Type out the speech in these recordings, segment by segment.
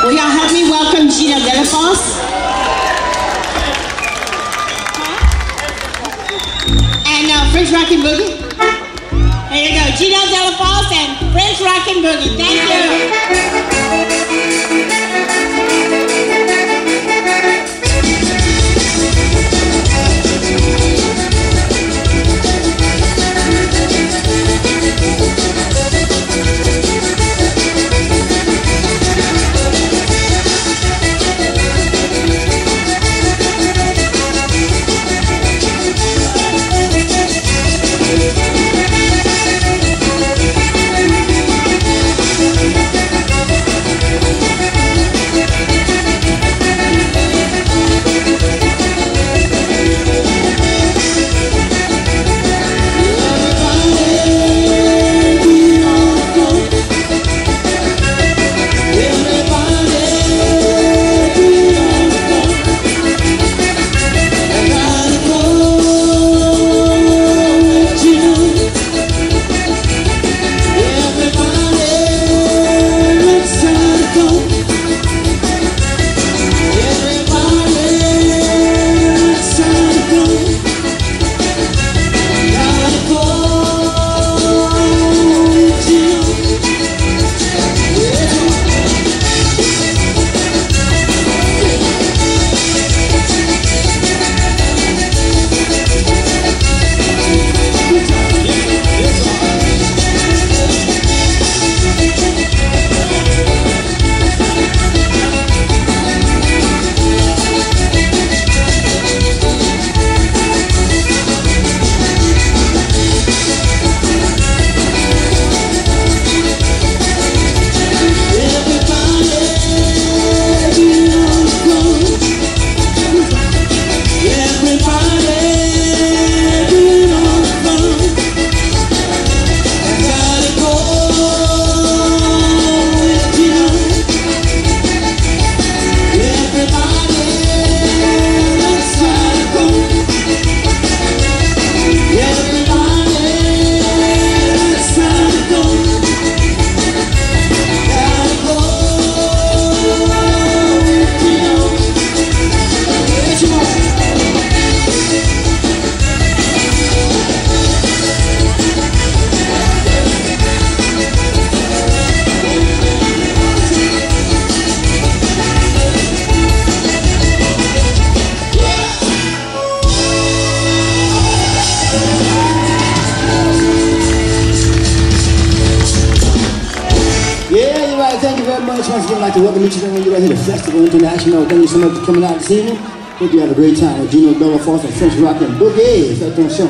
Will y'all help me welcome Gino Delafosse? And French Rockin' Boogie. There you go, Gino Delafosse and French Rockin' Boogie. Thank you. Thank you very much. Once again, I'd like to welcome each and every one of you right here to Festival International. Thank you so much for coming out this evening. Hope you have a great time with Gino Delafosse and French Rockin' Boogie. Faites attention.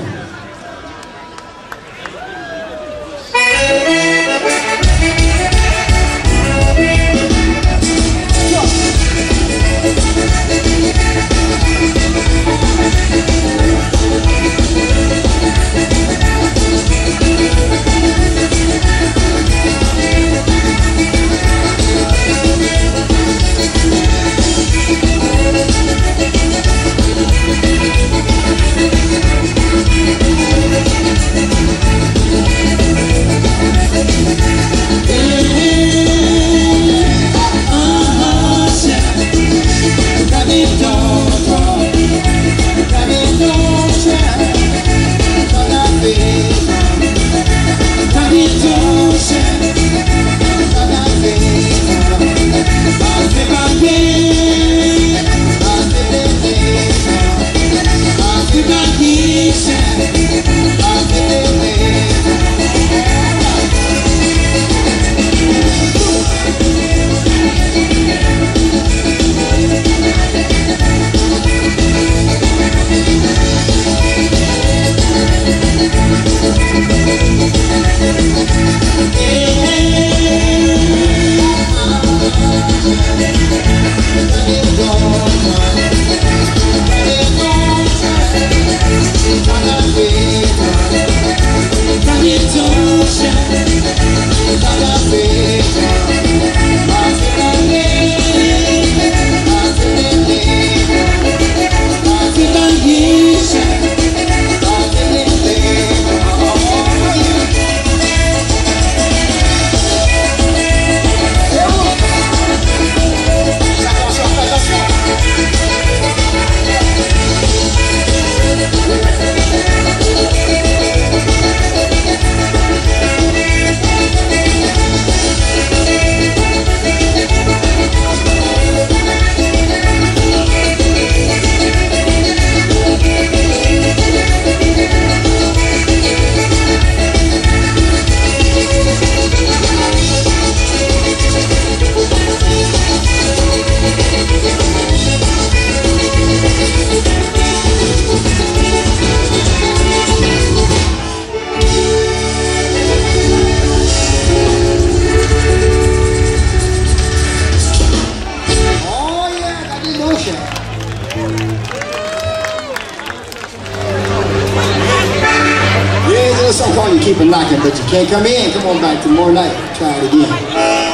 rocking, but you can't come in. Come on back tomorrow night. Try it again.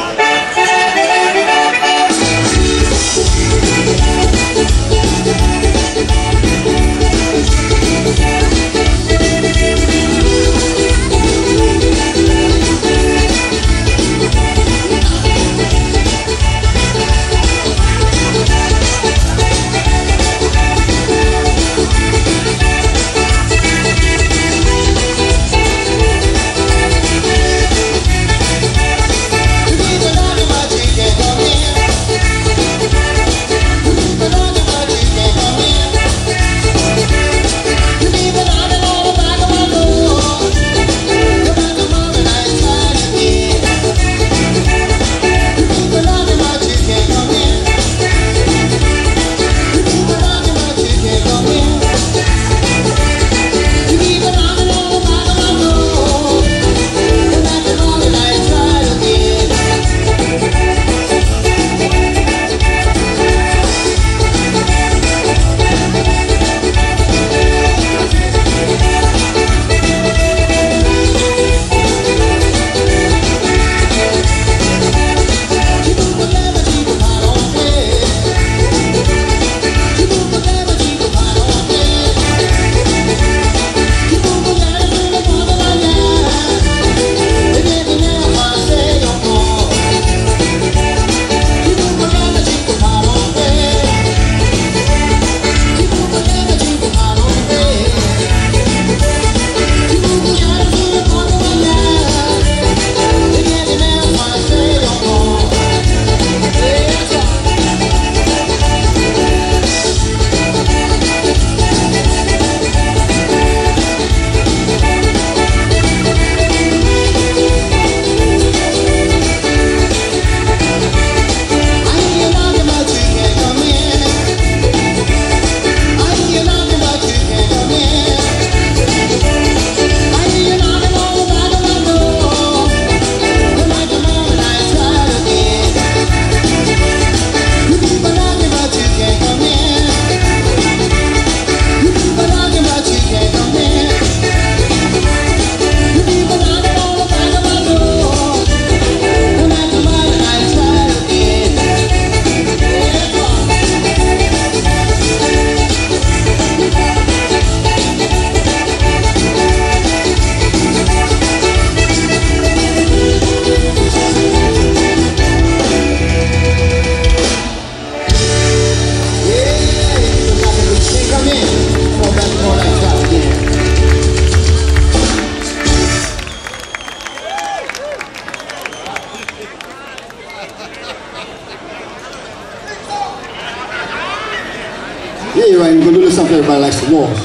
Yeah, you're right. We're going to do something everybody likes to waltz.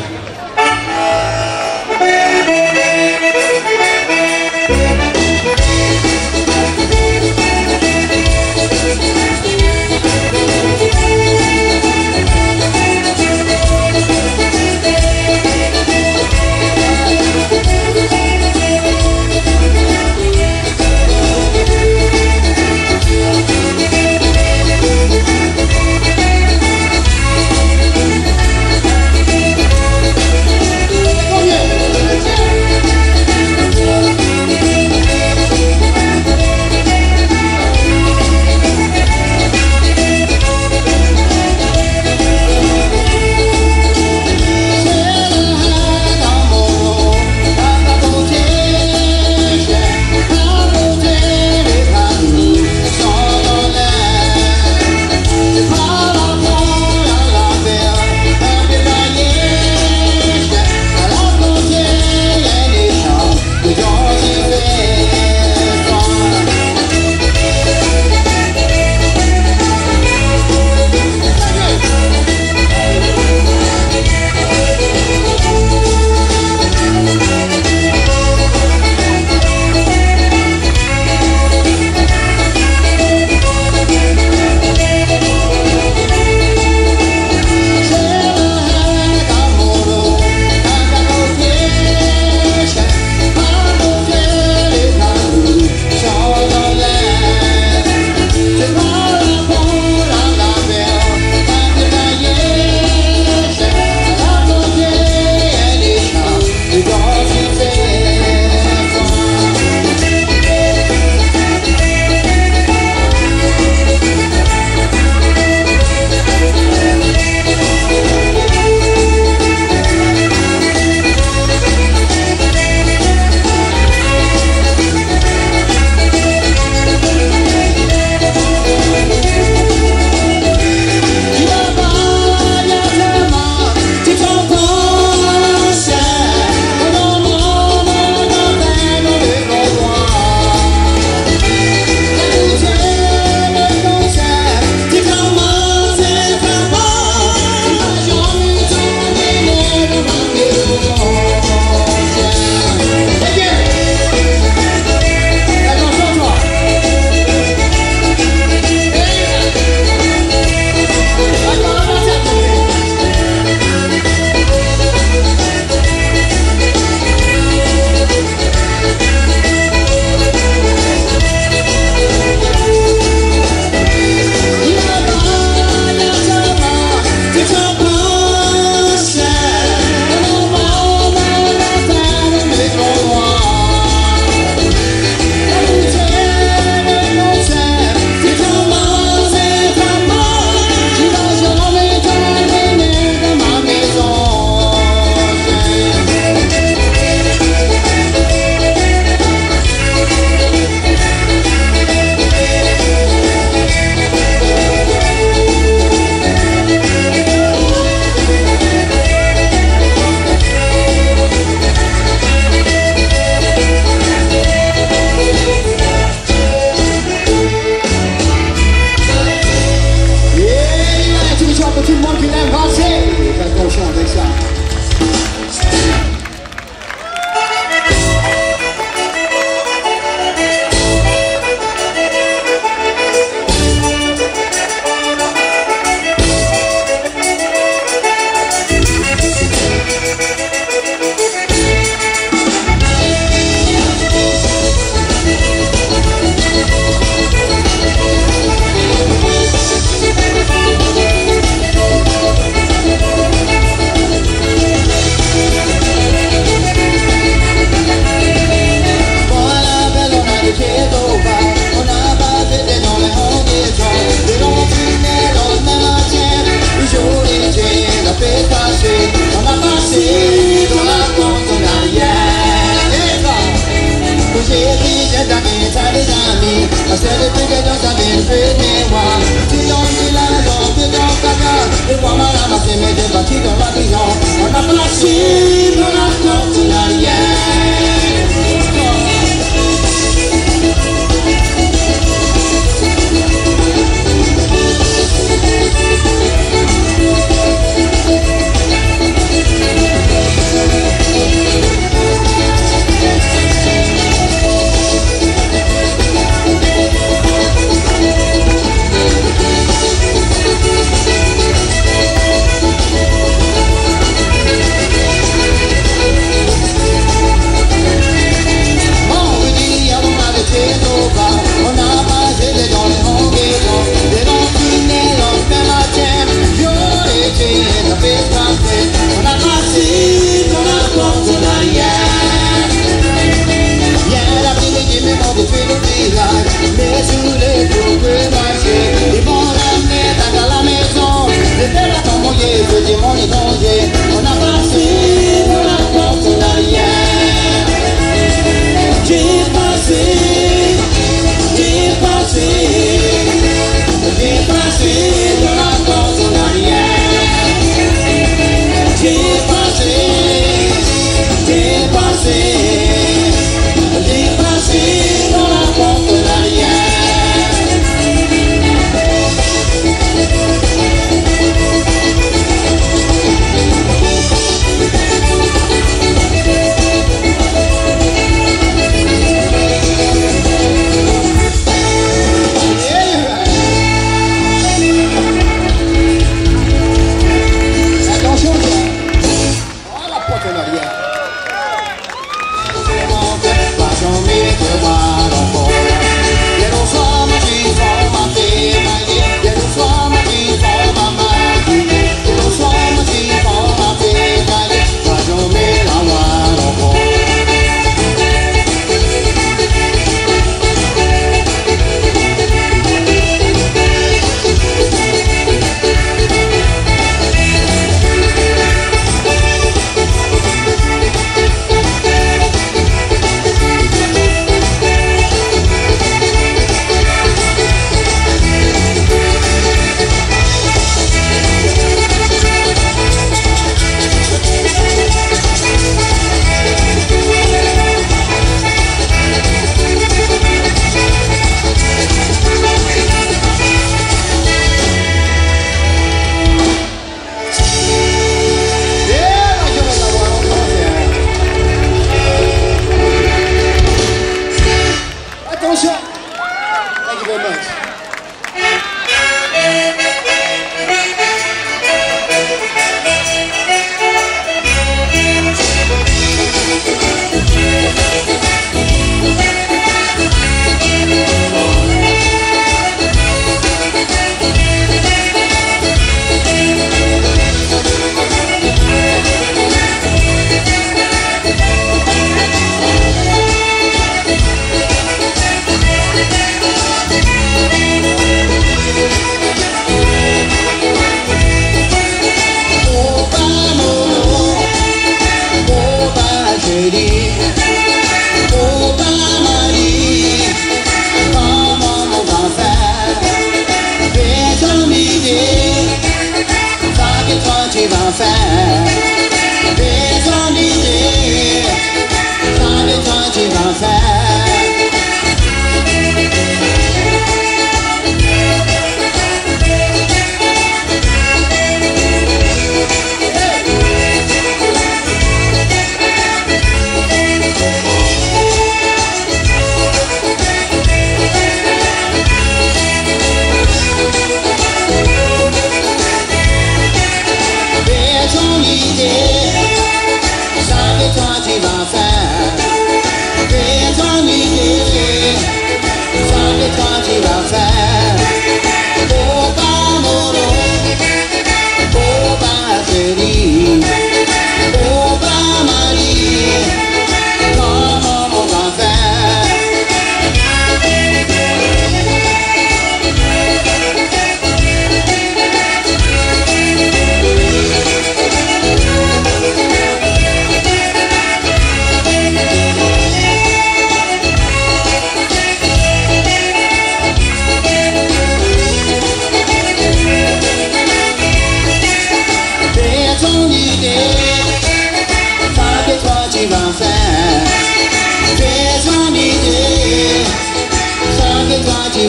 别从你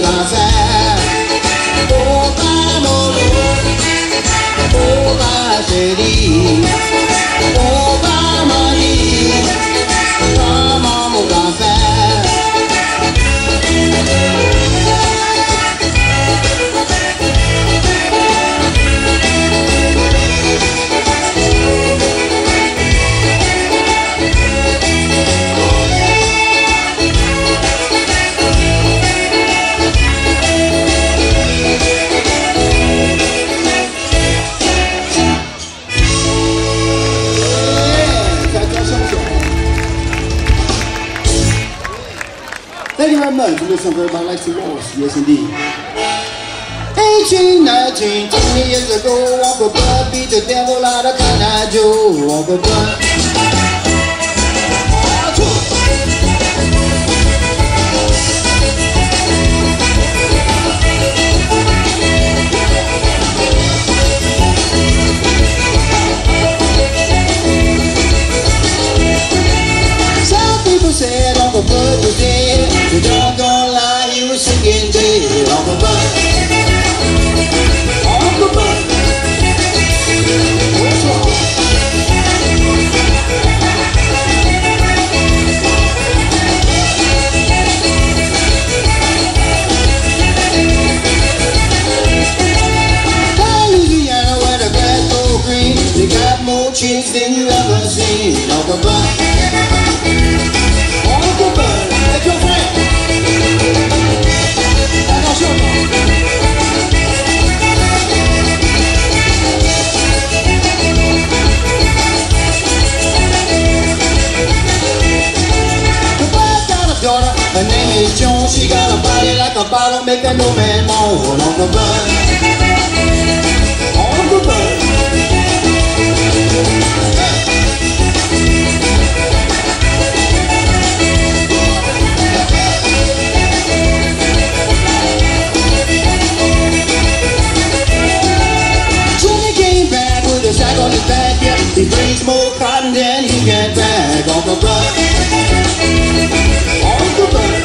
danzar. Oh, vámonos, oh, va feliz, oh, vamos allí, vamos a danzar. Thank you very much. We'll listen to everybody likes to waltz. Yes, indeed. 18, 19, 20 years ago, Uncle Bud beat the devil out of Cotton Joe. Uncle Bud. Some people said Uncle Bud was dead. The doggone lie, he was singing dead. Uncle Bud. Uncle Bud. What's wrong? Down Louisiana where the grass go green, they got more chicks than you ever seen. Uncle Bud. Uncle Bud. That's your friend. That's your friend. Daughter, her name is Joan. She got a body like a bottle, make a no man moan. Uncle Bud, Uncle Bud. Jimmy came back with a sack on his back. Yeah, he brings more cotton than he can bag. Uncle Bud. Uncle Bud.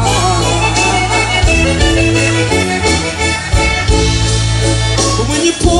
When you pour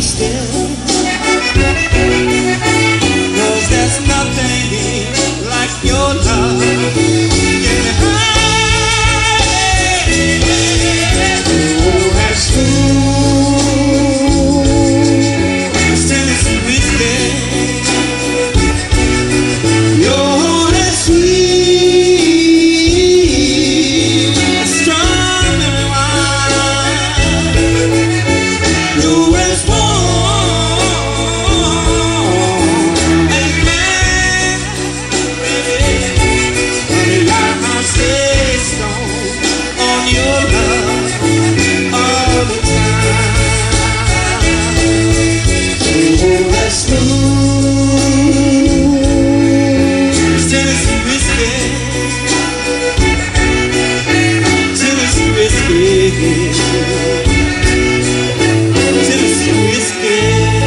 wasted, 'cause there's nothing like your love. Get me high, oh, that's true. Still it's whiskey. You're as sweet as strawberry wine. You're as warm as mine, baby. Honey, like my stone on your love all the time. Oh, that's smooth. Tennessee whiskey, Tennessee whiskey, Tennessee whiskey.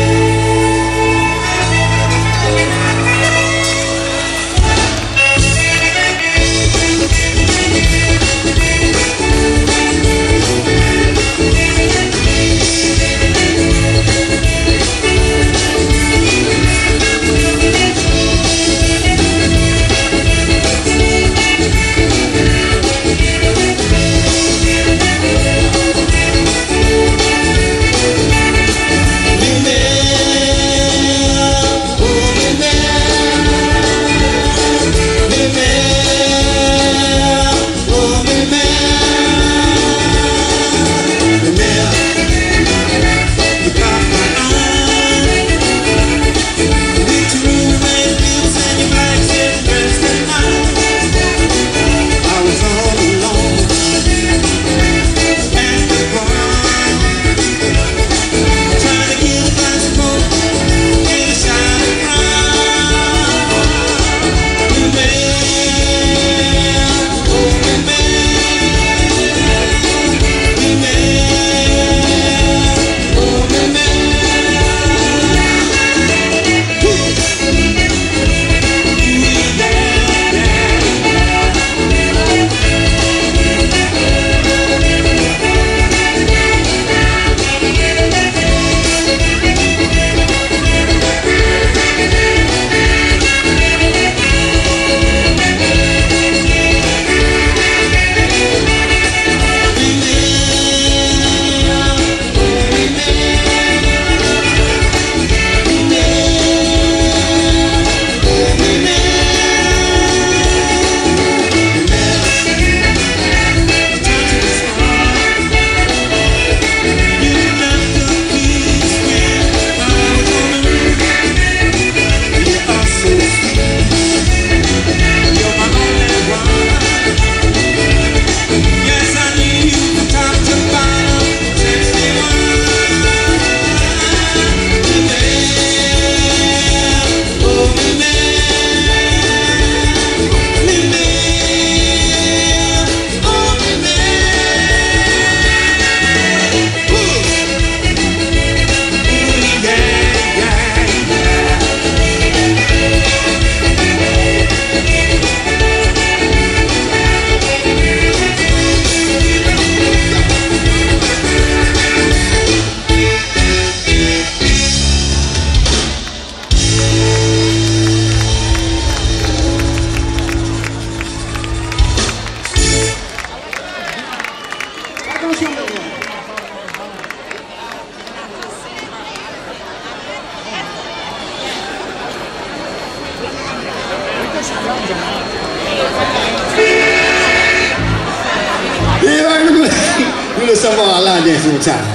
You know some of our line dancing time.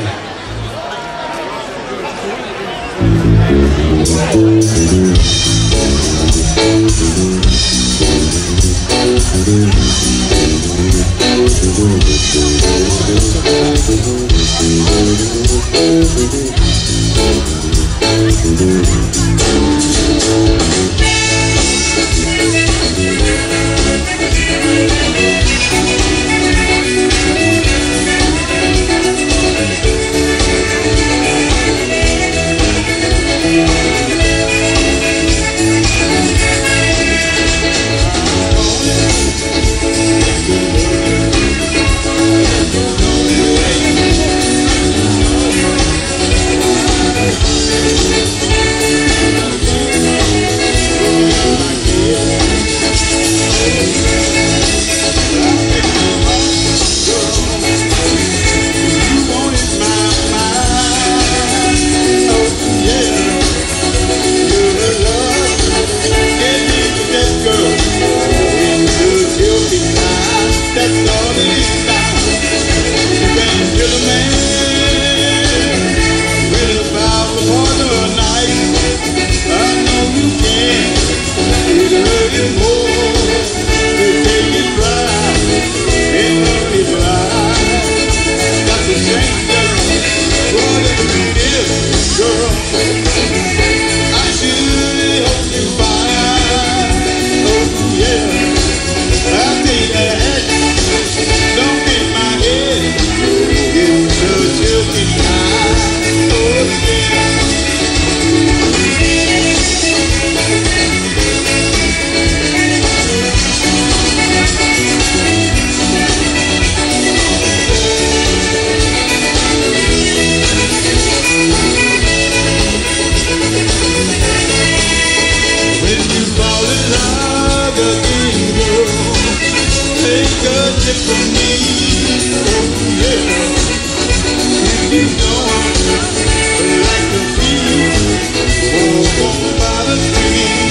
a tip from me. Oh yeah. If you don't like the beat, walk on by the street.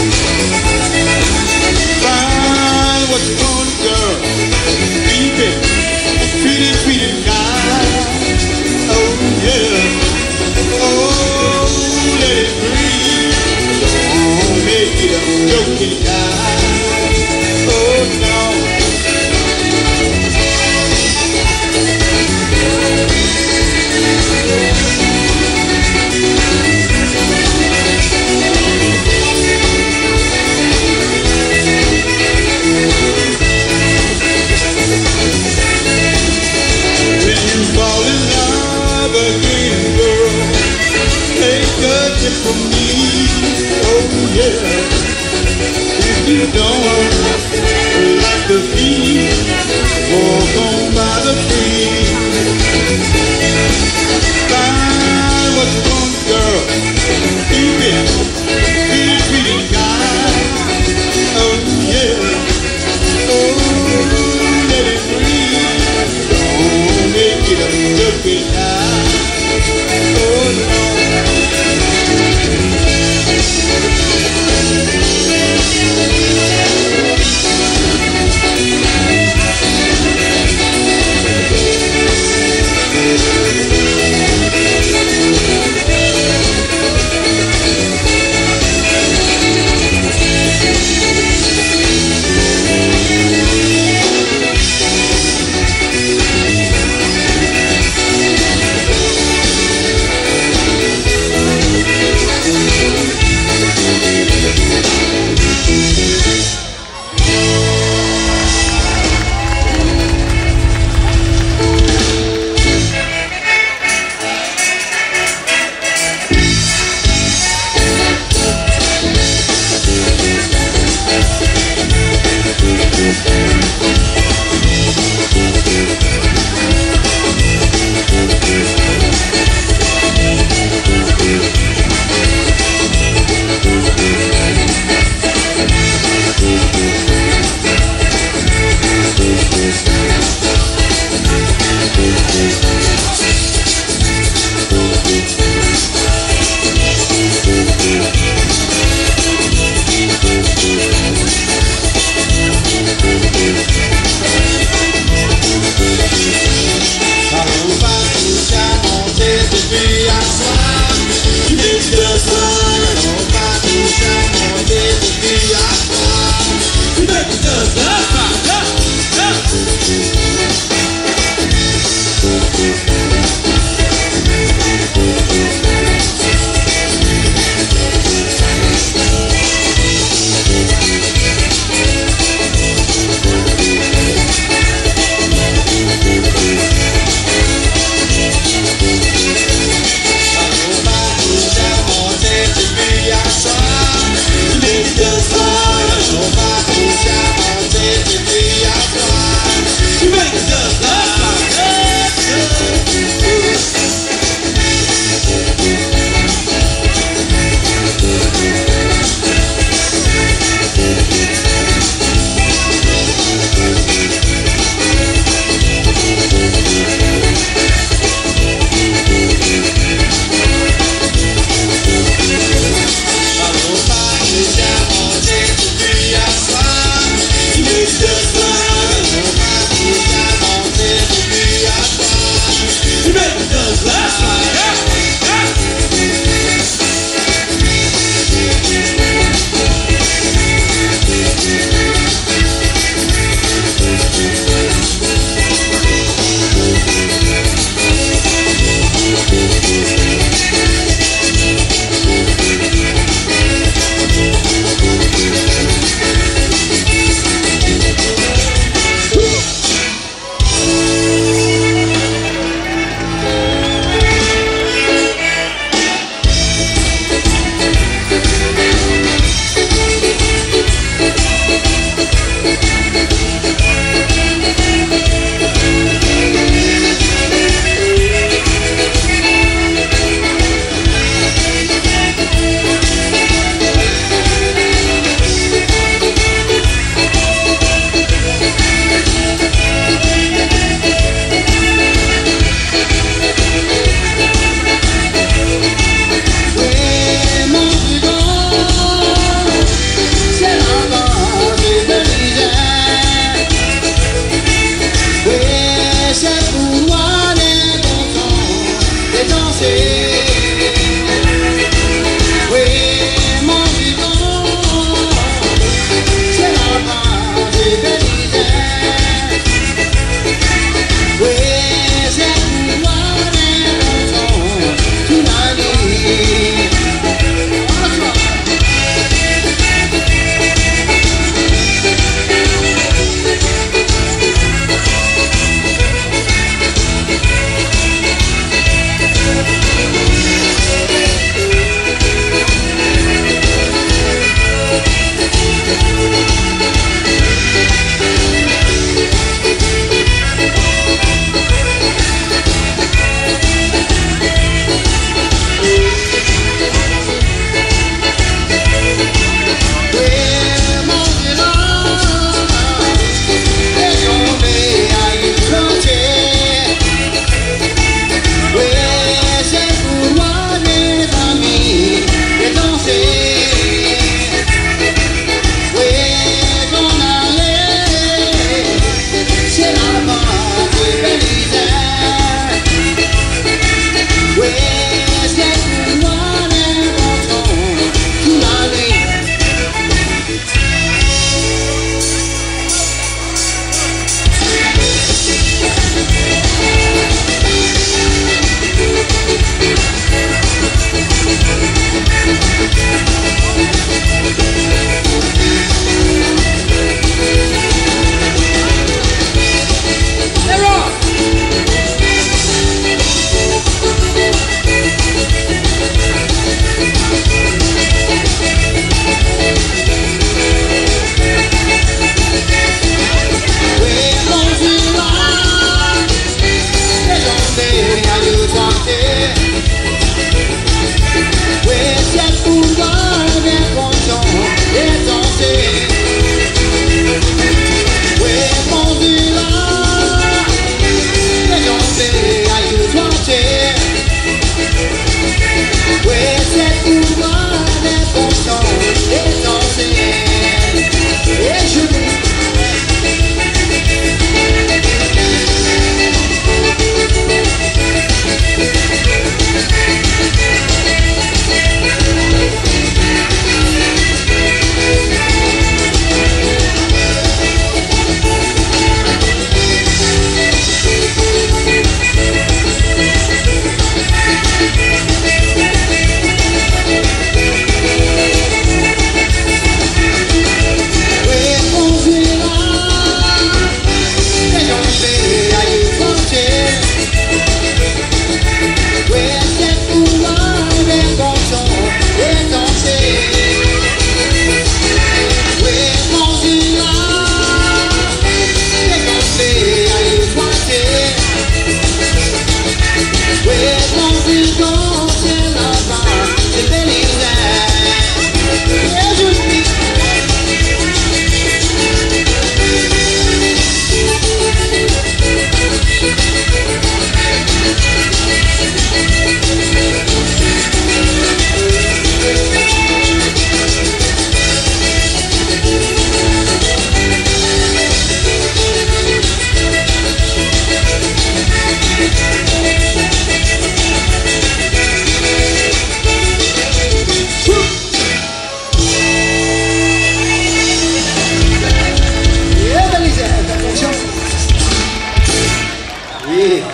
Find what you want, girl. Keep it, treat it kind. Oh yeah. Oh, let it breathe. Don't make it a joking kind. Oh no. When you fall in love again, girl, take a tip from me. Oh yeah. If you don't like the beat, walk on by the tree. Find what you want, girl. Keep it, treat it kind. Oh yeah. Oh, let it breathe. Don't make it a joking kind. Oh no.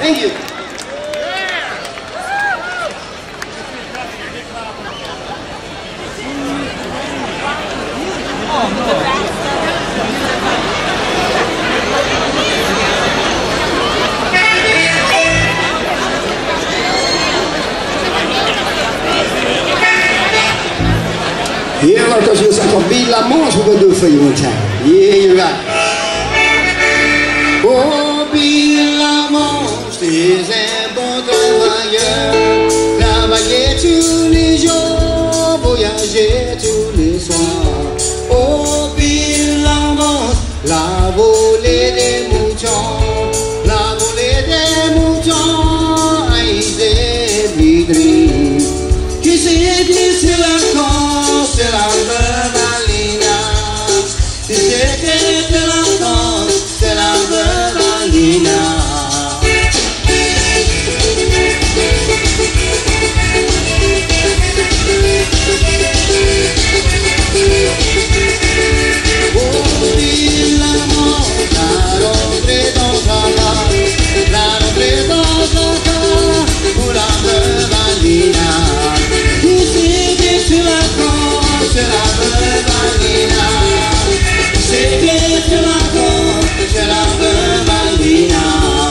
Thank you. Yeah, well, because you're like a beat la manche, we're going to do it for you one time. Yeah, you're right. Oh, beat la manche, c'est un bon travailleur. Travailler tous les jours, voyager tous les soirs. Oh, beat la manche, la volée des moutons. La volée des moutons, aïe des bidris. Qui c'est qui c'est la cause, c'est la Bevalina. Si c'était la cause, c'est la Bevalina. Oh, vive l'amour, la rentrée dans ta main, la rentrée dans ta main, pour la Bevalina. C'est la cause, c'est la Bevalina. C'est que c'est la cause, c'est la Bevalina.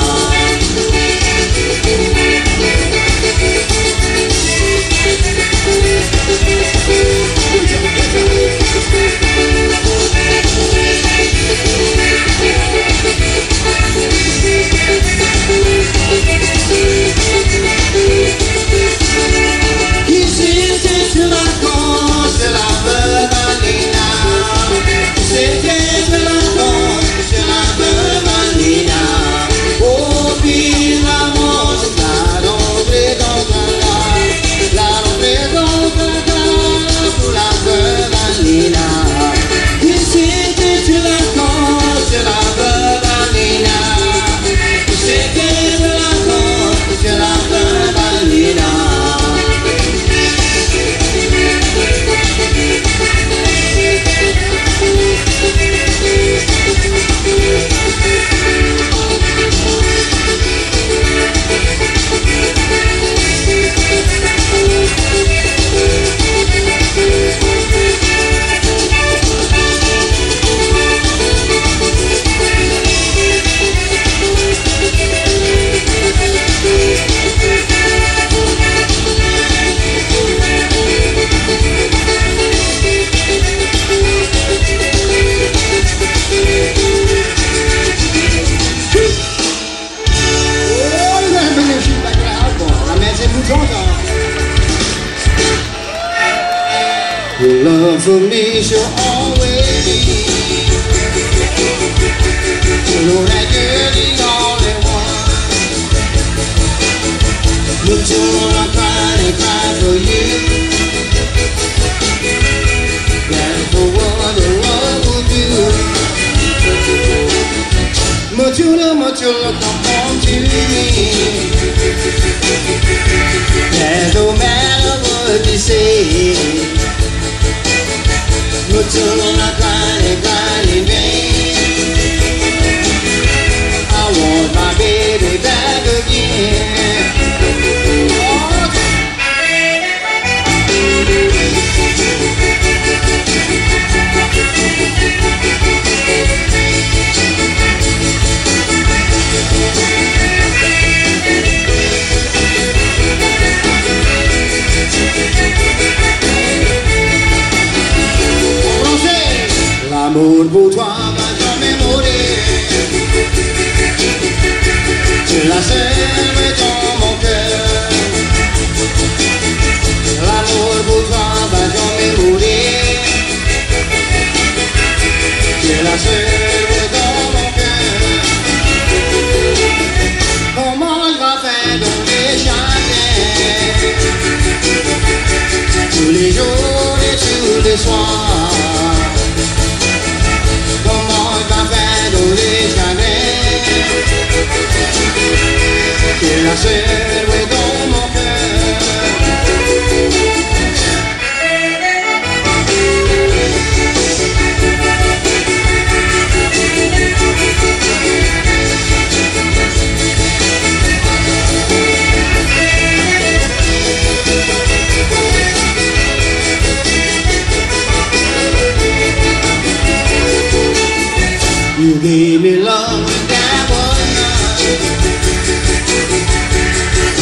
Your love for me shall always be. You know that you're the only one. Look till I cry and cry for you. That's for what the Lord will do. Matula, come on to me. There's no matter what you say. Matula, crying in vain. I want my baby back again. L'amour pour toi va jamais mourir. Tu es la seule dans mon cœur. L'amour pour toi va jamais mourir. Tu es la seule dans mon cœur. Comment il va faire dans les chagrins? Tous les jours et tous les soirs. Comment il va faire dans les chagrins? Tu es la seule dans mon cœur.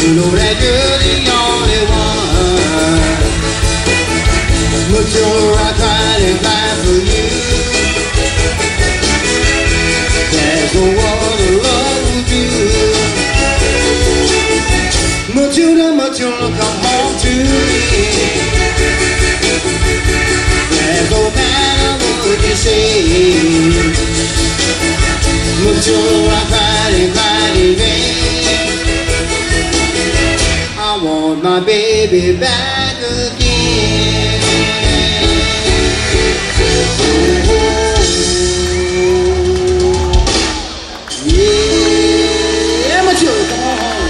You know that you're the only one. Matilda, I cried and cried for you. There's no one to love with you. Matilda, Matilda, come home to me. There's no matter what you say. Matilda, I cried and cried in vain. I want my baby back again. Yeah, Matilda, come on home.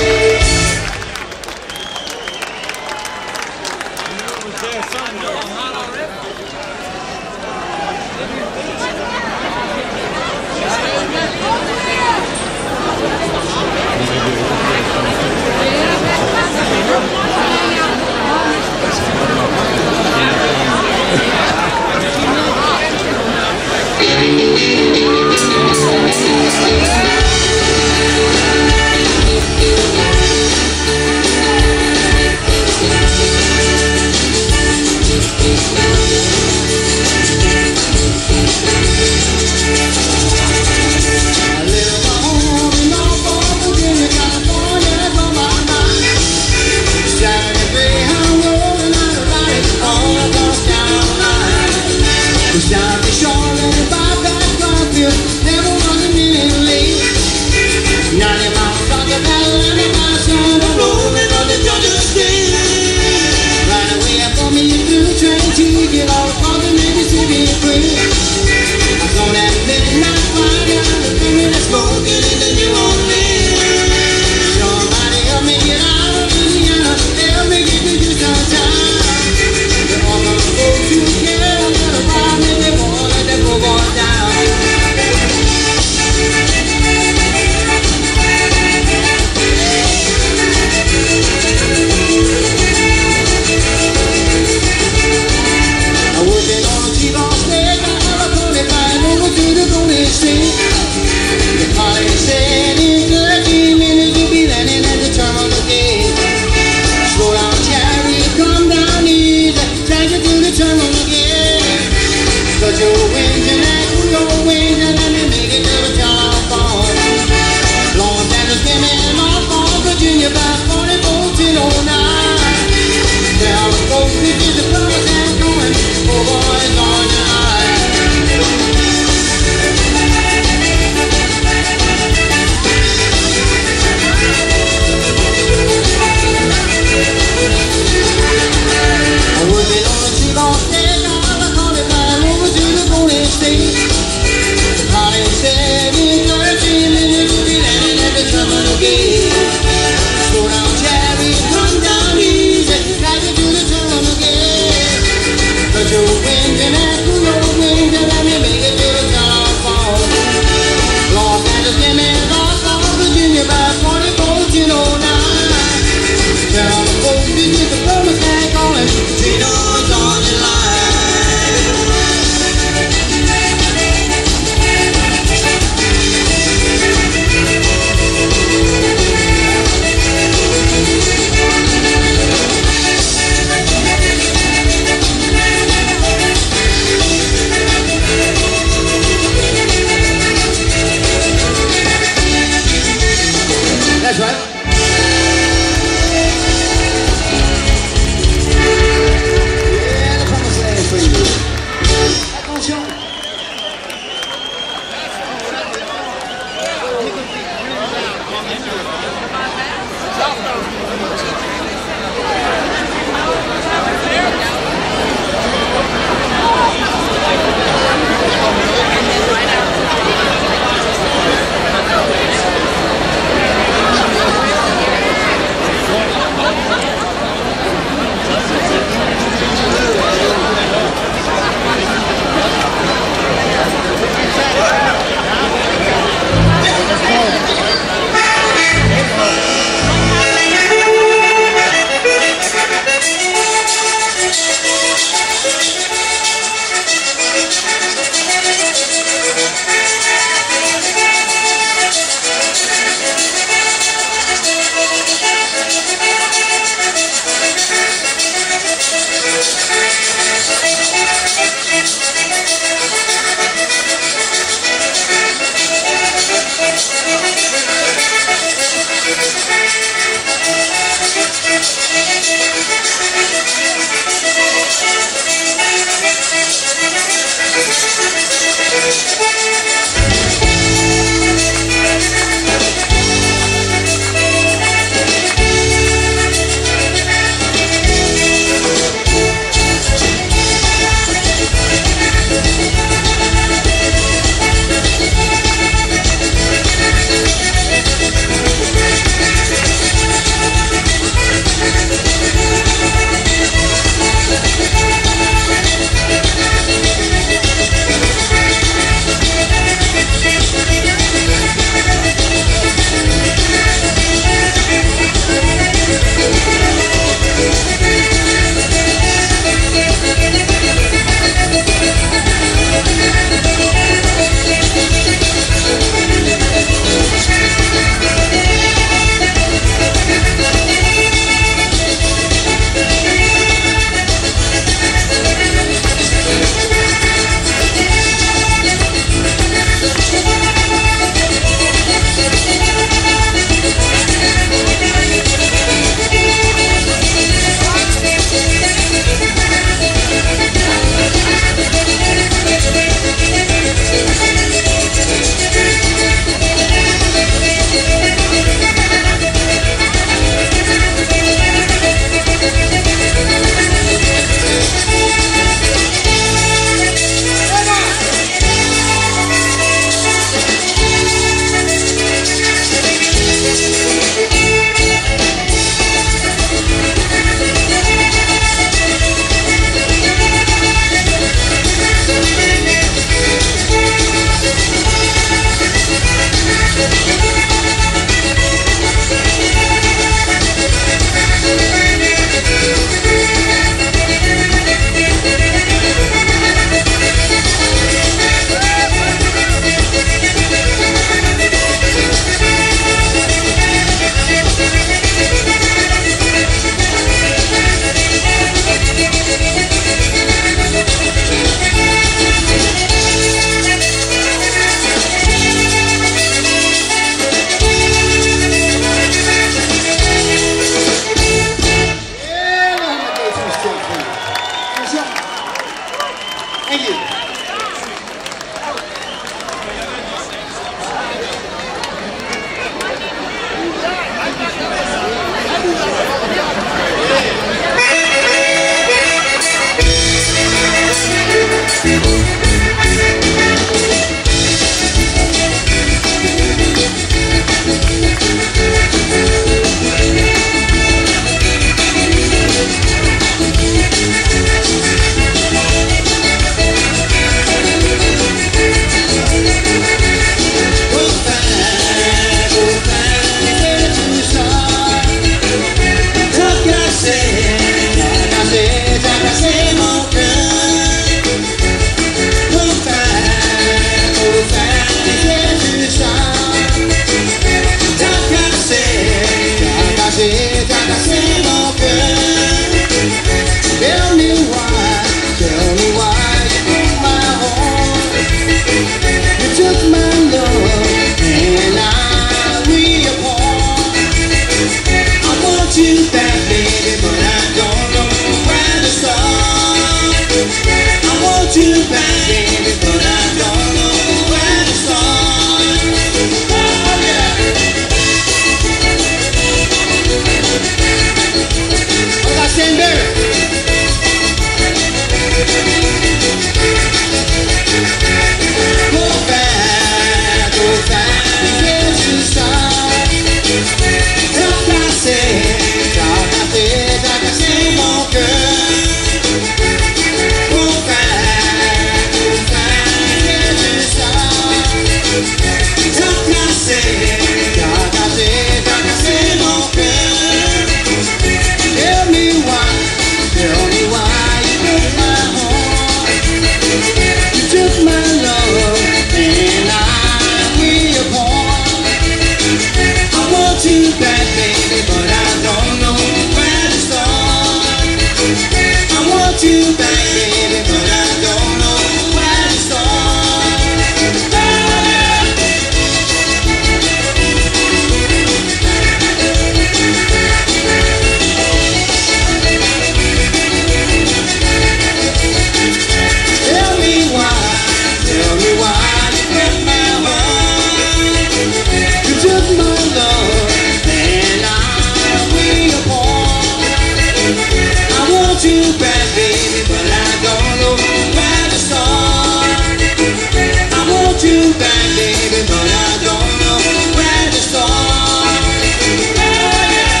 back, baby, but I don't know where to start. Oh, yeah.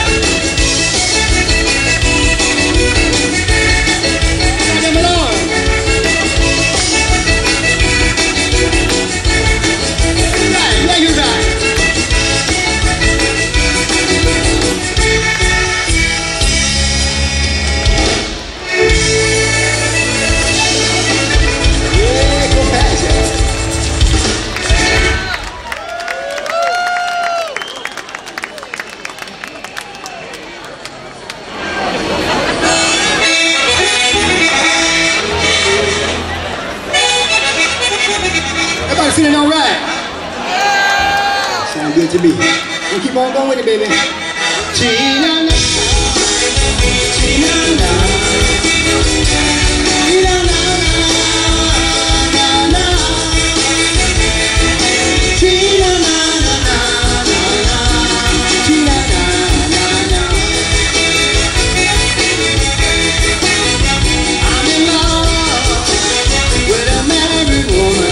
Come along. Right, yeah, you're right. Everybody feeling all right? Sound good to me. We'll keep on going with it, baby. China-na, China-na, China-na-na-na-na, China-na-na-na-na-na, China-na-na-na. I'm in love with a married woman.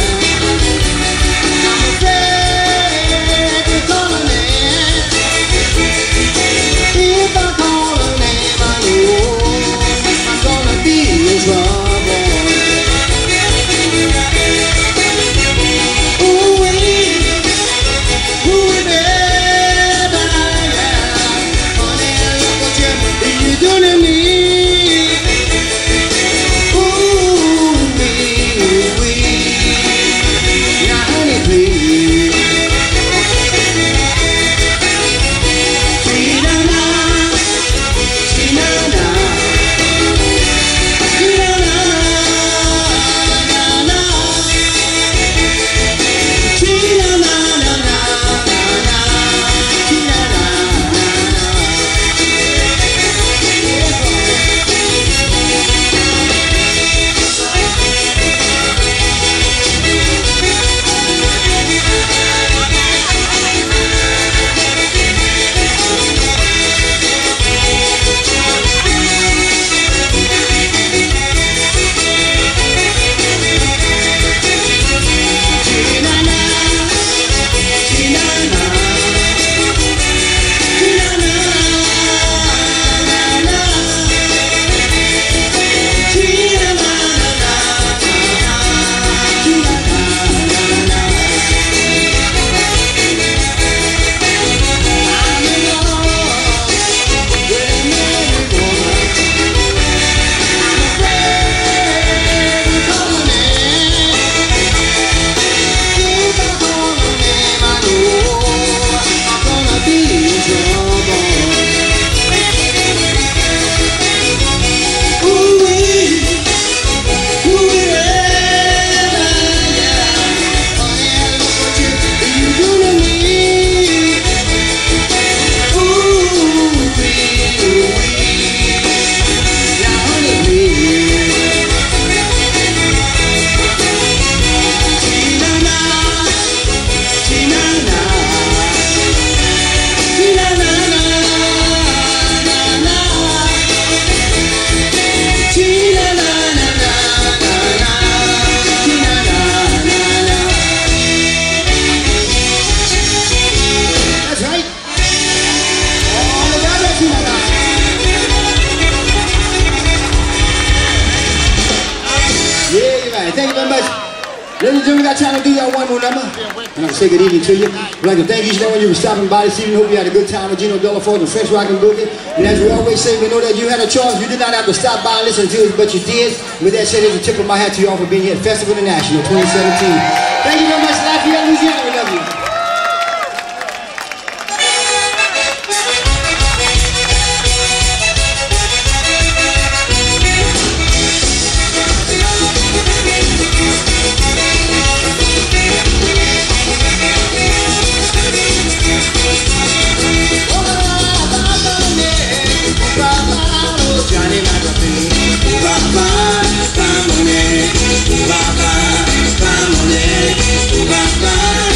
Thank you very much. Ladies and gentlemen, we got time to do y'all one more number. And I'll say good evening to you. I'd like to thank each and every one of you for stopping by this evening. Hope you had a good time with Gino Delaforte and French Rockin' Boogie. And as we always say, we know that you had a choice. You did not have to stop by and listen to us, but you did. With that said, here's a tip of my hat to you all for being here at Festival International 2017. Thank you very much, Lafayette, Louisiana. We love you. Bye-bye.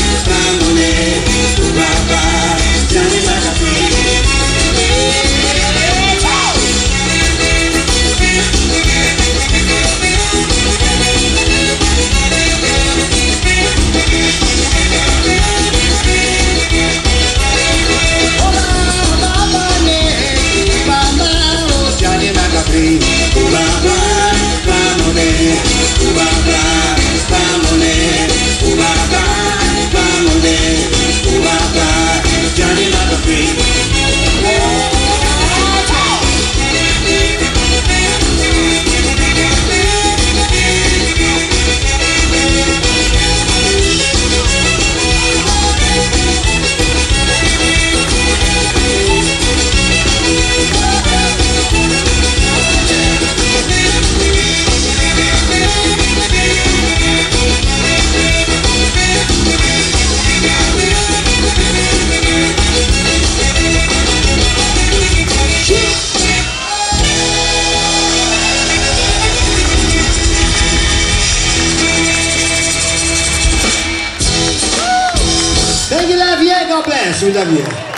God bless. We love you.